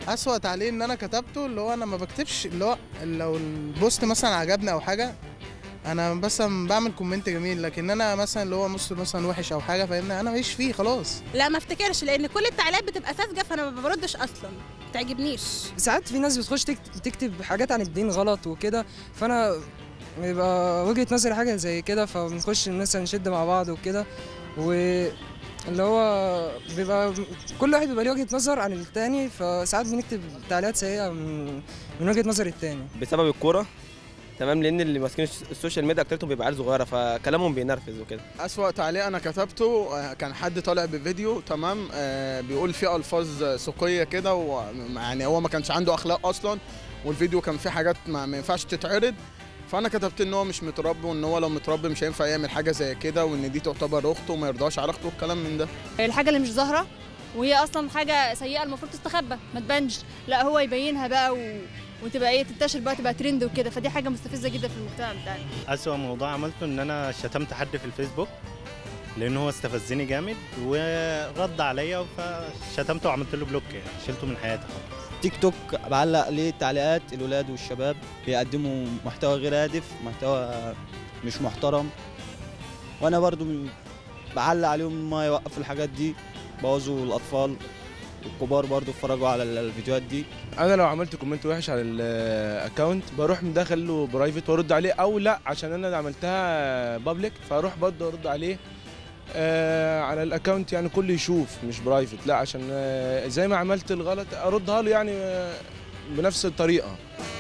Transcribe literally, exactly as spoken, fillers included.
اسوأ تعليق ان انا كتبته اللي هو انا ما بكتبش اللي هو لو البوست مثلا عجبني او حاجه انا مثلا بعمل كومنت جميل، لكن انا مثلا اللي هو بوست مثلا وحش او حاجه فاهمني انا ماليش فيه خلاص. لا ما افتكرش، لان كل التعليقات بتبقى ساذجه فانا ما بردش اصلا، ما تعجبنيش. ساعات في ناس بتخش تكتب حاجات عن الدين غلط وكده، فانا بيبقى وجهة نظري حاجه زي كده، فبنخش مثلا نشد مع بعض وكده، واللي هو بيبقى كل واحد بيبقى ليه وجهة نظر عن التاني، فساعات بنكتب تعليقات سيئه من من وجهة نظر التاني بسبب الكوره. تمام، لان اللي ماسكين السوشيال ميديا اكترتهم بيبقى عيال صغيره فكلامهم بينرفز وكده. اسوأ تعليق انا كتبته كان حد طالع بفيديو تمام بيقول فيه الفاظ سوقيه كده، ويعني هو ما كانش عنده اخلاق اصلا، والفيديو كان فيه حاجات ما ينفعش تتعرض، فانا كتبت ان هو مش متربي، وان هو لو متربي مش هينفع يعمل حاجه زي كده، وان دي تعتبر اخته وما يرضاش على اخته والكلام من ده. الحاجه اللي مش ظاهره وهي اصلا حاجه سيئه المفروض تستخبى ما تبانش، لا هو يبينها بقى و... وتبقى ايه تنتشر بقى تبقى ترند وكده، فدي حاجه مستفزه جدا في المجتمع بتاعنا. اسوأ موضوع عملته ان انا شتمت حد في الفيسبوك لان هو استفزني جامد ورد عليا، فشتمته وعملت له بلوك، يعني شلته من حياتي خالص. تيك توك بعلق ليه تعليقات الولاد والشباب بيقدموا محتوى غير هادف، محتوى مش محترم، وانا برضو بعلق عليهم ما يوقفوا الحاجات دي، بوظوا الاطفال والكبار برضو اتفرجوا على الفيديوهات دي. انا لو عملت كومنت وحش على الاكونت بروح مدخل له برايفت وارد عليه، او لا عشان انا عملتها بابليك فاروح برضه ارد عليه آه على الاكونت، يعني كله يشوف مش برايفت، لا عشان آه زي ما عملت الغلط اردها له يعني آه بنفس الطريقه.